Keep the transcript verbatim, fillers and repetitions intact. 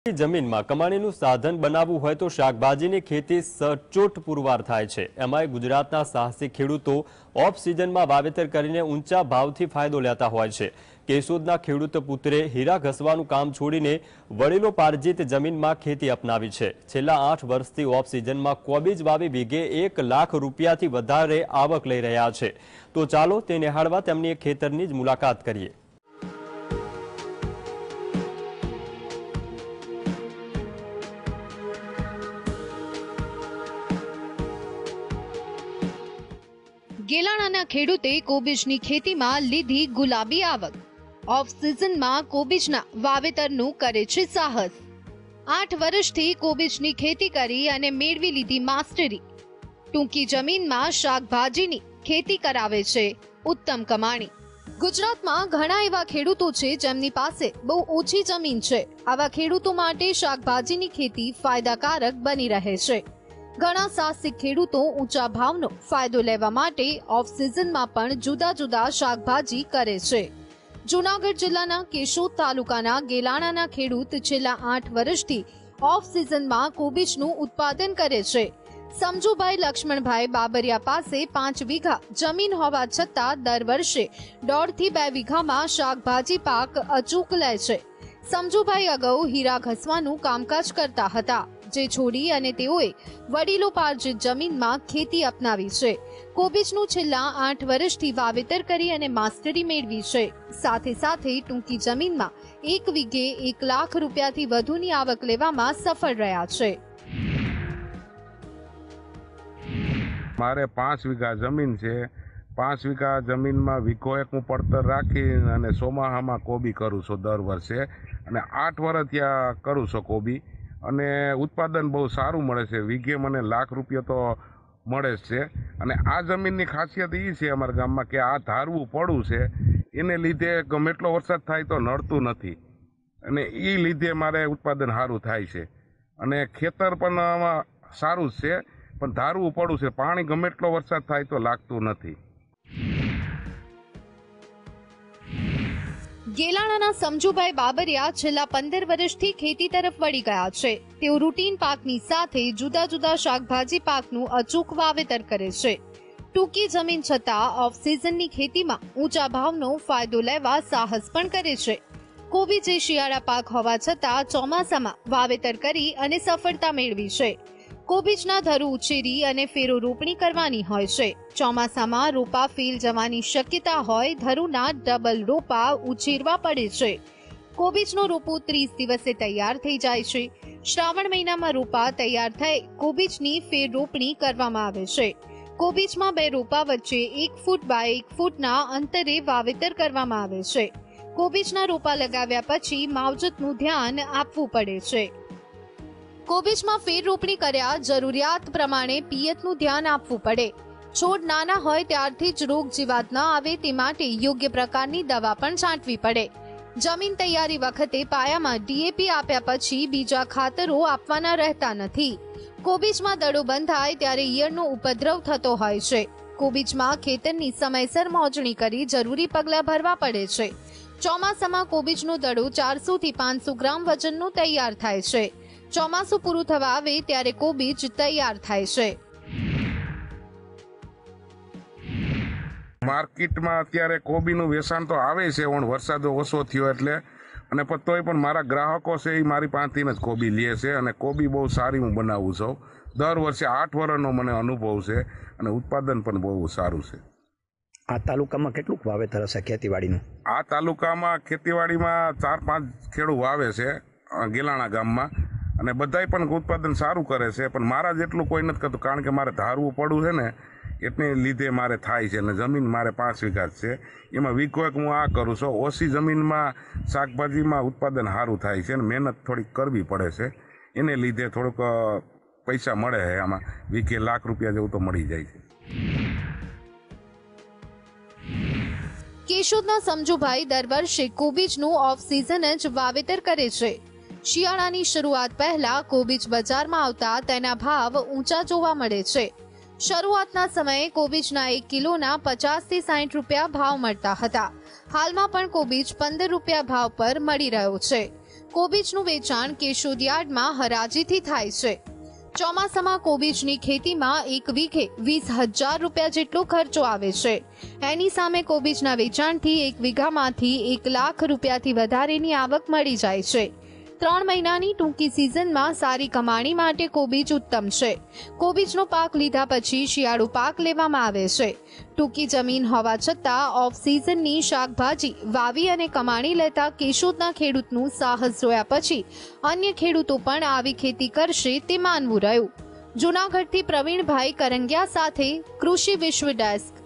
जमीन में कमाणीનું साधन बनावવું હોય તો શાકભાજીની ખેતી સચોટ પુરવાર થાય છે। એમાંય ગુજરાતના સાહસિક ખેડૂતો ઓફ સિઝનમાં વાવેતર કરીને ઊંચા ભાવથી ફાયદો લેતા હોય છે। કેશોદના ખેડૂત પુત્રે હીરા ઘસવાનું કામ છોડીને વડીલોપાર્જિત જમીનમાં ખેતી અપનાવી છે। છેલ્લા આઠ વર્ષથી ઓફ સિઝનમાં કોબીજ વાવી વીઘે એક લાખ રૂપિયાથી વધારે આવક લઈ રહ્યા છે। તો ચાલો તે નિહાળવા તેમની ખેતરની જ મુલાકાત કરીએ। गेलाणाना खेडूते कोबीजनी खेतीमां लीधी गुलाबी आवक। ऑफ सीजनमां कोबीजना वावेतरनुं करे छे साहस। आठ वर्षथी कोबीजनी खेती करी अने मेळवी लीधी मास्टरी। टूंकी जमीनमां शाकभाजीनी खेती करावे छे उत्तम कमाणी। गुजरातमां घणा एवा खेडूतो छे जेमनी पासे बहु ओછી जमीन छे। आवा खेडूतो माटे शाकभाजीनी खेती फायदाकारक बनी रहे छे। घणा साहसिक खेडूतो ऊंचा भावनो फायदो लेवा माटे ऑफ सीजनमां पण जुदा जुदा शाकभाजी करे छे। जूनागढ़ जिल्लाना केशोद तालुकाना गेलाणाना खेडूत छेल्ला आठ वर्षथी ऑफ सीजनमां कोबीजनुं उत्पादन करे छे। समजूभाई लक्ष्मणभाई बाबरिया पासे पांच वीघा जमीन होवा छतां दर वर्षे दौड़ थी बे वीघामां शाकभाजी पाक अचूक ले छे। समजूभाई अगाऊ हीरा घसवानुं कामकाज करता हता, जे छोड़ी अने तेओए वडीलोपार्जित जमीनमां खेती अपनावी छे। कोबीजनुं छेल्ला आठ वर्षथी वावेतर करी अने मास्टरी मेळवी छे। साथे साथे टूंकी जमीनमां एक वीघे एक लाख रूपियाथी वधुनी आवक लेवामां सफल रह्या छे। मारे पांच वीघा जमीन छे। पांच वीघा जमीन में वीघो एक हूँ पड़तर राखी अने सोमाहामां कोबी करूँ छुं दर वर्षे अने आठ वर्ष त्यां करूँ छुं कोबी अने उत्पादन बहुत सारू मळे छे। वीघे मने लाख रुपया तो मळे ज छे। अने आ जमीननी खासियत ई छे अमारा गाममां के आ धारवुं पड़ुं छे, एने लीधे गमे तेटलो वरसाद थाय तो नड़तुं नथी अने ई लीधे मारे उत्पादन सारूं थाय छे। अने खेतर पण सारूं ज छे पण धारवुं पड़ुं छे, पाणी गमे तेटलो वरसाद थाय तो लागतुं नथी। गेलाणाना समजूभाई बाबरिया छेल्ला पंदर वर्षथी खेती तरफ वળી ગયા છે। તેઓ રૂટીન પાકની સાથે જુદા જુદા શાકભાજી પાકનું અચૂક વાવેતર કરે છે। ટૂંકી જમીન છતાં ઓફ સિઝનની ખેતીમાં ઊંચા ભાવનો ફાયદો લેવા સાહસ પણ કરે છે। કોબીજ એ શિયાળા પાક હોવા છતાં ચોમાસામાં વાવેતર કરી અને સફળતા મેળવી છે। કોબીજના ધરું ઉછેરી અને ફેરો રોપણી કરવાની હોય છે। ચોમાસામાં રોપા ફેલ જવાની શક્યતા હોય ધરુના ડબલ રોપા ઉછેરવા પડે છે। કોબીજનો રોપો ત્રીસ દિવસે તૈયાર થઈ જાય છે। શ્રાવણ મહિનામાં રોપા તૈયાર થઈ કોબીજની ફેર રોપણી કરવામાં આવે છે। કોબીજમાં બે રોપા વચ્ચે એક ફૂટ બાય એક ફૂટના અંતરે વાવેતર કરવામાં આવે છે। કોબીજના રોપા લગાવ્યા પછી માવજતનું ध्यान આપવું પડે છે। કોબીજમાં ફેર રોપણી કર્યા જરૂરિયાત પ્રમાણે પિયતનું ધ્યાન આપવું પડે। છોડ નાના હોય ત્યારથી જ રોગ જીવાત ન આવે તે માટે યોગ્ય પ્રકારની દવા પણ છાંટવી પડે। જમીન તૈયારી વખતે પાયામાં ડીએપી આપ્યા પછી બીજા ખાતરો આપવાના રહેતા નથી। કોબીજમાં દડો બંધાય ત્યારે ઈયળનો ઉપદ્રવ થતો હોય છે। કોબીજમાં ખેતરની સમયસર મોજણી કરી જરૂરી પગલાં ભરવા પડે છે। ચોમાસામાં કોબીજનો દડો ચારસો થી પાંચસો ગ્રામ વજનનો તૈયાર થાય છે। ચોમાસું પૂરું થવા આવે ત્યારે કોબીજ તૈયાર થાય છે। मार्केटमां अत्यारे कोबीनुं वेचाण तो आवे छे पण वरसाद ओछो थयो एटले अने पण तोय पण मारा ग्राहको छे ई मारी पासेथी ज कोबी લે છે અને कोबी बहु सारी हूँ बनावुं छुं। दर वर्षे आठ वर्षनो मने अनुभव छे अने उत्पादन पण बहु सारूं छे। आ तालुकामां केटલું વાવેતર હશે ખેતીવાડીનું? आ तालुकामां खेतीवाड़ीमां चार पांच खेडूत वावे छे गेलाणा गाममां અને બધાય પણ ઉત્પાદન સારું કરે છે પણ મારા જેટલું કોઈ નથી કરતું કારણ કે મારે ધારવું પડું છે ને એટલે લીધે મારે થાય છે અને જમીન મારે પાંચ વીઘા છે એમાં વીઘો એક હું આ કરું છું। ઓછી જમીનમાં શાકભાજીમાં ઉત્પાદન સારું થાય છે અને મહેનત થોડીક કરવી પડે છે એને લીધે થોડુંક પૈસા મળે છે। આમાં વીઘે લાખ રૂપિયા જેવું તો મળી જાય છે। કેશોદના સમજુભાઈ દર વર્ષે કોબીજનું ઓફ સિઝન જ વાવેતર કરે છે। શિયાળાની શરૂઆત પહેલા કોબીજ બજારમાં આવતા તેના ભાવ ઊંચા જોવા મળે છે। શરૂઆતના સમયે કોબીજના એક કિલોના પચાસ થી સાઠ રૂપિયા ભાવ મળતા હતા। હાલમાં પણ કોબીજ પંદર રૂપિયા ભાવ પર મળી રહ્યો છે। કોબીજનું વેચાણ કેશોદ યાર્ડમાં હરાજીથી થાય છે। ચોમાસામાં કોબીજની ખેતીમાં એક વીઘે વીસ હજાર રૂપિયા જેટલો ખર્ચો આવે છે। એની સામે કોબીજના વેચાણથી એક વીઘામાંથી એક લાખ રૂપિયાથી વધારેની આવક મળી જાય છે। ત્રણ મહિનાની ટૂંકી સિઝનમાં સારી કમાણી માટે કોબીજ ઉત્તમ છે। કોબીજનો પાક લીધા પછી શિયાળુ પાક લેવામાં આવે છે। ટૂંકી જમીન હોવા છતાં ઓફ સિઝનની શાકભાજી વાવી અને કમાણી લેતા કેશોદના ખેડૂતનું સાહસ જોયા પછી અન્ય ખેડૂતો પણ આવી ખેતી કરશે તે માનવું રહ્યું। જૂનાગઢથી પ્રવીણભાઈ કરંગિયા સાથે કૃષિ વિશ્વ ડેસ્ક।